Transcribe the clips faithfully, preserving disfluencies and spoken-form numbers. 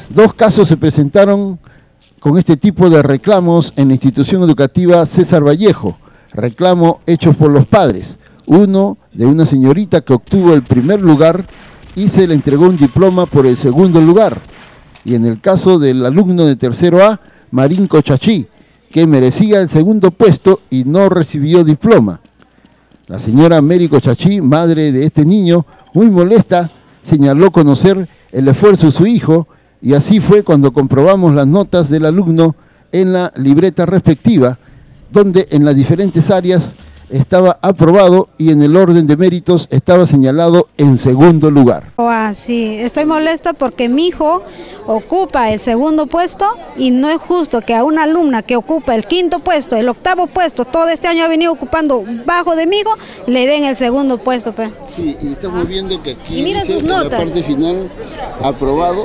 Dos casos se presentaron con este tipo de reclamos en la institución educativa César Vallejo, reclamo hechos por los padres, uno de una señorita que obtuvo el primer lugar y se le entregó un diploma por el segundo lugar, y en el caso del alumno de tercero A, Marín Cochachí, que merecía el segundo puesto y no recibió diploma. La señora Mary Cochachí, madre de este niño, muy molesta, señaló conocer el esfuerzo de su hijo, y así fue cuando comprobamos las notas del alumno en la libreta respectiva, donde en las diferentes áreas estaba aprobado y en el orden de méritos estaba señalado en segundo lugar. Ah, sí, estoy molesta porque mi hijo ocupa el segundo puesto y no es justo que a una alumna que ocupa el quinto puesto, el octavo puesto, todo este año ha venido ocupando bajo de mí, le den el segundo puesto. Pe. Sí, y estamos ah. viendo que aquí y mira sus notas. En la parte final, aprobado.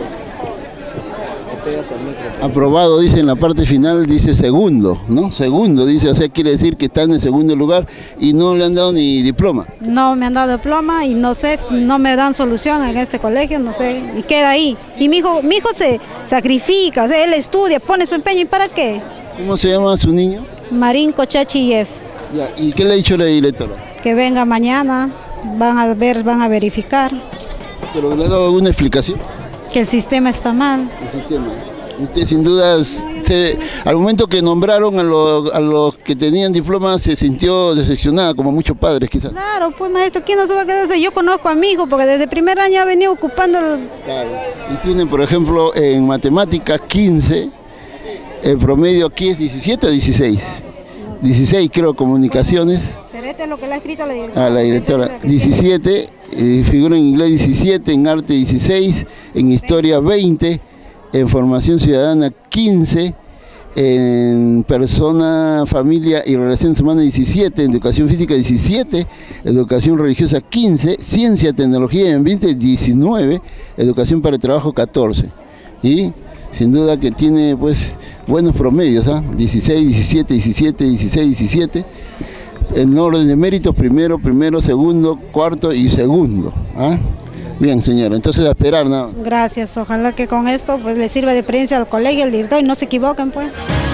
Aprobado, dice en la parte final, dice segundo, ¿no? Segundo, dice, o sea, quiere decir que está en el segundo lugar y no le han dado ni diploma. No me han dado diploma y no sé, no me dan solución en este colegio, no sé, y queda ahí. Y mi hijo, mi hijo se sacrifica, o sea, él estudia, pone su empeño, ¿y para qué? ¿Cómo se llama su niño? Marín Cochachí. Ya, ¿y qué le ha dicho la directora? Que venga mañana, van a ver, van a verificar. ¿Pero le ha dado alguna explicación? Que el sistema está mal. El sistema. Usted sin dudas, se, al momento que nombraron a, lo, a los que tenían diplomas, se sintió decepcionada, como muchos padres quizás. Claro, pues maestro, ¿quién no se va a quedar? Yo conozco a mi hijo, porque desde el primer año ha venido ocupando el... Claro. Y tienen, por ejemplo, en matemáticas quince, el promedio aquí es diecisiete o dieciséis. dieciséis creo, comunicaciones. Pero este es lo que le ha escrito la directora. A la directora, diecisiete, eh, figura en inglés diecisiete, en arte dieciséis, en historia veinte, en formación ciudadana quince, en persona, familia y relaciones humanas diecisiete, en educación física diecisiete, educación religiosa quince, ciencia, tecnología y ambiente diecinueve, educación para el trabajo catorce. Y sin duda que tiene pues buenos promedios, ¿eh? dieciséis, diecisiete, diecisiete, dieciséis, diecisiete. En orden de méritos, primero, primero, segundo, cuarto y segundo. ¿Ah? Bien, señora, entonces a esperar nada. Gracias, ojalá que con esto pues le sirva de experiencia al colegio, al director y no se equivoquen pues.